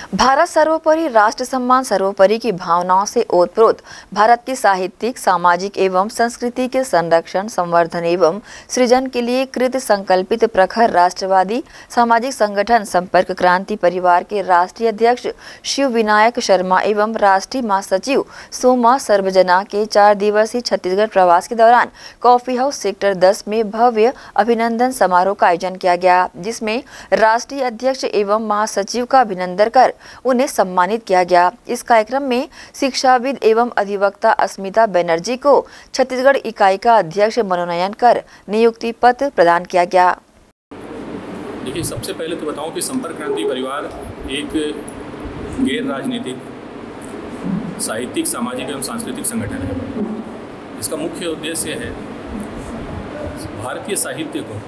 भारत सर्वोपरि, राष्ट्र सम्मान सर्वोपरि की भावनाओं से ओतप्रोत भारत की साहित्यिक, सामाजिक एवं संस्कृति के संरक्षण, संवर्धन एवं सृजन के लिए कृत संकल्पित प्रखर राष्ट्रवादी सामाजिक संगठन संपर्क क्रांति परिवार के राष्ट्रीय अध्यक्ष शिव विनायक शर्मा एवं राष्ट्रीय महासचिव सोमा सर्वजना के 4 दिवसीय छत्तीसगढ़ प्रवास के दौरान कॉफी हाउस सेक्टर 10 में भव्य अभिनंदन समारोह का आयोजन किया गया, जिसमें राष्ट्रीय अध्यक्ष एवं महासचिव का अभिनंदन कर उन्हें सम्मानित किया गया। इस कार्यक्रम में शिक्षाविद एवं अधिवक्ता अस्मिता बनर्जी को छत्तीसगढ़ इकाई का अध्यक्ष मनोनयन कर नियुक्ति पत्र प्रदान किया गया। देखिए, सबसे पहले तो बताऊं कि संपर्क क्रांति परिवार एक गैर राजनीतिक, साहित्यिक, सामाजिक एवं सांस्कृतिक संगठन है। इसका मुख्य उद्देश्य है भारतीय साहित्य को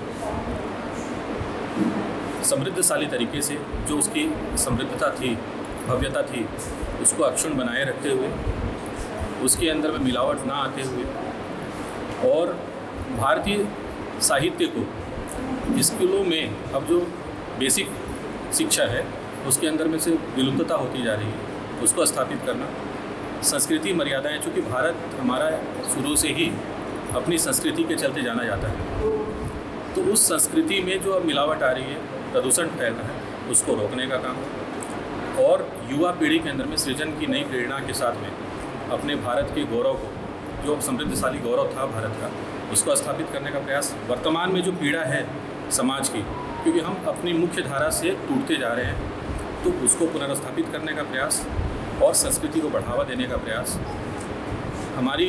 समृद्धशाली तरीके से, जो उसकी समृद्धता थी, भव्यता थी, उसको अक्षुण्ण बनाए रखते हुए, उसके अंदर में मिलावट ना आते हुए, और भारतीय साहित्य को स्कूलों में अब जो बेसिक शिक्षा है उसके अंदर में से विलुप्तता होती जा रही है, उसको स्थापित करना। संस्कृति मर्यादाएं, चूँकि भारत हमारा शुरू से ही अपनी संस्कृति के चलते जाना जाता है, तो उस संस्कृति में जो अब मिलावट आ रही है, प्रदूषण फैल रहा है, उसको रोकने का काम, और युवा पीढ़ी के अंदर में सृजन की नई प्रेरणा के साथ में अपने भारत के गौरव को, जो समृद्धशाली गौरव था भारत का, उसको स्थापित करने का प्रयास। वर्तमान में जो पीड़ा है समाज की, क्योंकि हम अपनी मुख्य धारा से टूटते जा रहे हैं, तो उसको पुनर्स्थापित करने का प्रयास और संस्कृति को बढ़ावा देने का प्रयास। हमारी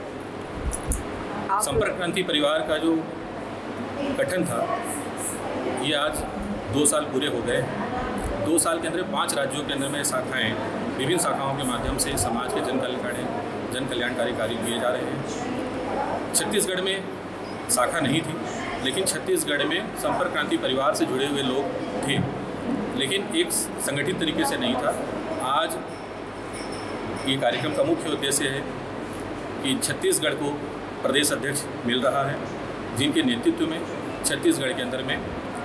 संपर्क क्रांति परिवार का जो गठन था, ये आज 2 साल पूरे हो गए। 2 साल के अंदर 5 राज्यों के अंदर में शाखाएँ, विभिन्न शाखाओं के माध्यम से समाज के जन कल्याणकारी कार्य किए जा रहे हैं। छत्तीसगढ़ में शाखा नहीं थी, लेकिन छत्तीसगढ़ में संपर्क क्रांति परिवार से जुड़े हुए लोग थे, लेकिन एक संगठित तरीके से नहीं था। आज ये कार्यक्रम का मुख्य उद्देश्य है कि छत्तीसगढ़ को प्रदेश अध्यक्ष मिल रहा है, जिनके नेतृत्व में छत्तीसगढ़ के अंदर में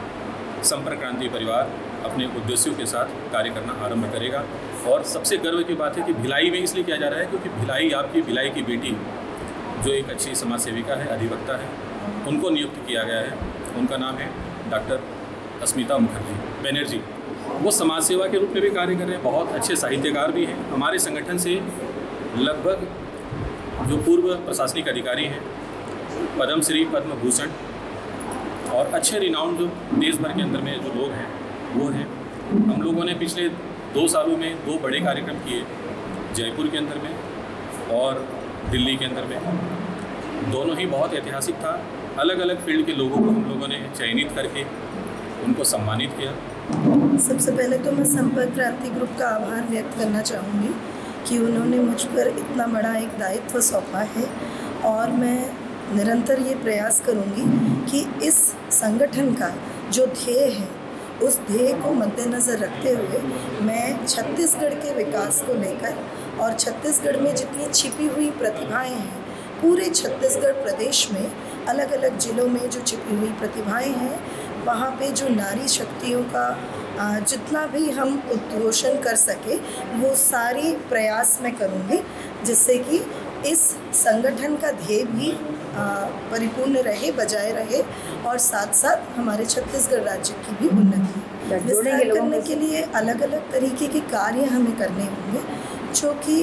संपर्क क्रांति परिवार अपने उद्देश्यों के साथ कार्य करना आरंभ करेगा। और सबसे गर्व की बात है कि भिलाई में इसलिए किया जा रहा है क्योंकि भिलाई की बेटी जो एक अच्छी समाज सेविका है, अधिवक्ता है, उनको नियुक्त किया गया है। उनका नाम है डॉक्टर अस्मिता बनर्जी। वो समाज सेवा के रूप में भी कार्य कर रहे हैं, बहुत अच्छे साहित्यकार भी हैं। हमारे संगठन से लगभग जो पूर्व प्रशासनिक अधिकारी हैं, पद्मश्री, पद्म भूषण और अच्छे रिनाउंड जो देश भर के अंदर में जो लोग हैं वो हैं। हम लोगों ने पिछले 2 सालों में 2 बड़े कार्यक्रम किए, जयपुर के अंदर में और दिल्ली के अंदर में। दोनों ही बहुत ऐतिहासिक था। अलग अलग फील्ड के लोगों को हम लोगों ने चयनित करके उनको सम्मानित किया। सबसे पहले तो मैं संपर्क क्रांति ग्रुप का आभार व्यक्त करना चाहूँगी कि उन्होंने मुझ पर इतना बड़ा एक दायित्व सौंपा है, और मैं निरंतर ये प्रयास करूँगी कि इस संगठन का जो ध्येय है, उस ध्येय को मद्देनज़र रखते हुए मैं छत्तीसगढ़ के विकास को लेकर, और छत्तीसगढ़ में जितनी छिपी हुई प्रतिभाएं हैं, पूरे छत्तीसगढ़ प्रदेश में अलग अलग ज़िलों में जो छिपी हुई प्रतिभाएं हैं, वहाँ पे जो नारी शक्तियों का जितना भी हम उद्घोषण कर सके, वो सारी प्रयास मैं करूँगी, जिससे कि इस संगठन का ध्येय भी परिपूर्ण रहे, बजाय रहे, और साथ साथ हमारे छत्तीसगढ़ राज्य की भी उन्नति। विस्तार करने के लिए अलग अलग तरीके के कार्य हमें करने होंगे, जो कि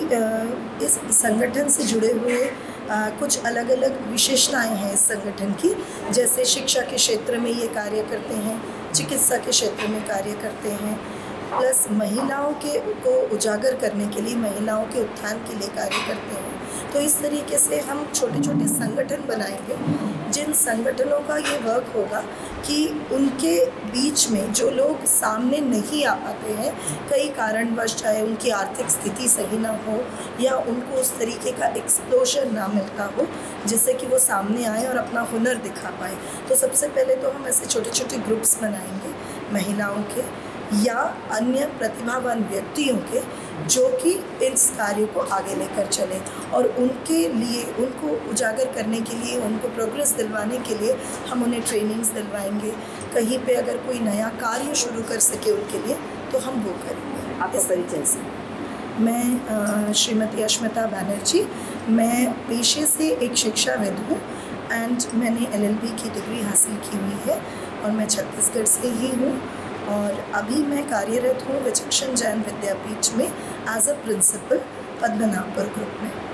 इस संगठन से जुड़े हुए कुछ अलग अलग विशेषताएं हैं इस संगठन की। जैसे शिक्षा के क्षेत्र में ये कार्य करते हैं, चिकित्सा के क्षेत्र में कार्य करते हैं, प्लस महिलाओं को उजागर करने के लिए, महिलाओं के उत्थान के लिए कार्य करते हैं। तो इस तरीके से हम छोटे छोटे संगठन बनाएंगे, जिन संगठनों का ये वर्क होगा कि उनके बीच में जो लोग सामने नहीं आ पाते हैं, कई कारणवश, चाहे उनकी आर्थिक स्थिति सही ना हो या उनको उस तरीके का एक्सपोजर ना मिलता हो, जिससे कि वो सामने आए और अपना हुनर दिखा पाए। तो सबसे पहले तो हम ऐसे छोटे छोटे ग्रुप्स बनाएंगे महिलाओं के या अन्य प्रतिभावान व्यक्तियों के, जो कि इस कार्य को आगे लेकर चले, और उनके लिए, उनको उजागर करने के लिए, उनको प्रोग्रेस दिलवाने के लिए हम उन्हें ट्रेनिंग्स दिलवाएंगे। कहीं पे अगर कोई नया कार्य शुरू कर सके उनके लिए, तो हम वो करेंगे। आपका परिचय से। मैं श्रीमती अश्मिता बैनर्जी, मैं पेशे से एक शिक्षाविद हूँ एंड मैंने LLB की डिग्री हासिल की हुई है और मैं छत्तीसगढ़ से ही हूँ और अभी मैं कार्यरत हूँ विचक्षण जैन विद्यापीठ में as a principal Padmanabhpur group में।